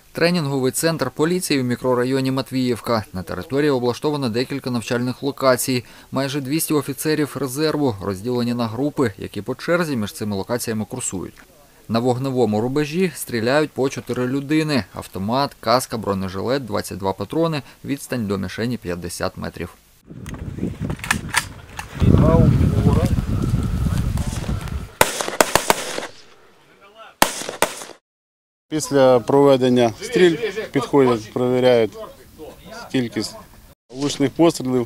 Тренінговий центр поліції в мікрорайоні Матвіївка. На території облаштовано декілька навчальних локацій. Майже 200 офіцерів резерву розділені на групи, які по черзі між цими локаціями курсують. На вогневому рубежі стріляють по 4 людини. Автомат, каска, бронежилет, 22 патрони, відстань до мішені 50 метрів. Після проведення стрільб підходять, перевіряють кількість влучних пострілів.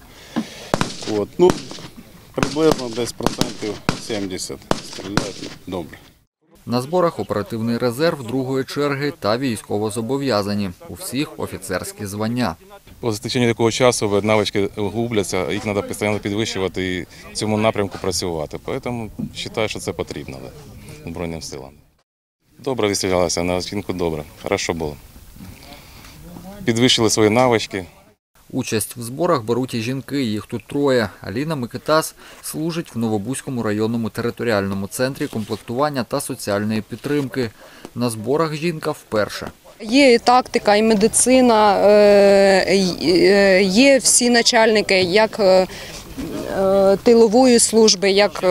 Приблизно десь процентів 70 стріляють добре. На зборах оперативний резерв другої черги та військовозобов'язані. У всіх офіцерські звання. По стеченню такого часу навички губляться, їх треба постійно підвищувати і в цьому напрямку працювати. Тому вважаю, що це потрібно Збройним силам. Добре відстрілялися, на оцінку добре, хорошо було. Підвищили свої навички. Участь в зборах беруть і жінки, їх тут 3. Аліна Микитас служить в Новобузькому районному територіальному центрі комплектування та соціальної підтримки. На зборах жінка вперше. Є і тактика, і медицина, є всі начальники, як тилової служби, як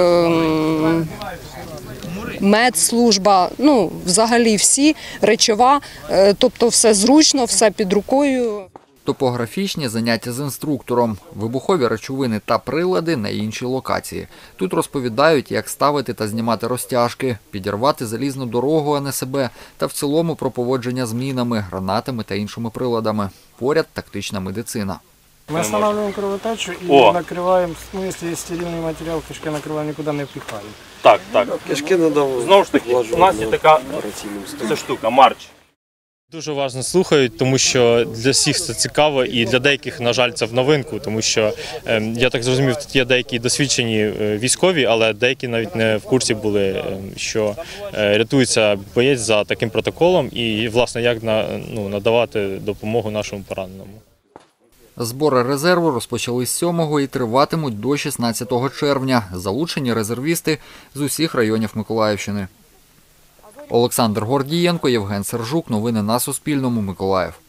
медслужба, взагалі всі, речова, тобто все зручно, все під рукою. Топографічні заняття з інструктором, вибухові речовини та прилади на іншій локації. Тут розповідають, як ставити та знімати розтяжки, підірвати залізну дорогу, а не себе, та в цілому про поводження з мінами, гранатами та іншими приладами. Поряд тактична медицина. Мы останавливаем кровотечу и накрываем, если есть стерильный материал, кишки накрываем, никуда не впихаем. Так. Кишки надо. Знову ж таки, у нас є така ця штука, марч. Дуже уважно слухають, тому що для всіх це цікаво і для деяких, на жаль, це в новинку, тому що, я так зрозумів, тут є деякі досвідчені військові, але деякі навіть не в курсі були, що рятується боєць за таким протоколом і, власне, як надавати допомогу нашому пораненому. Збори резерву розпочали з 7-го і триватимуть до 16 червня. Залучені резервісти з усіх районів Миколаївщини. Олександр Гордієнко, Євген Сержук. Новини на Суспільному. Миколаїв.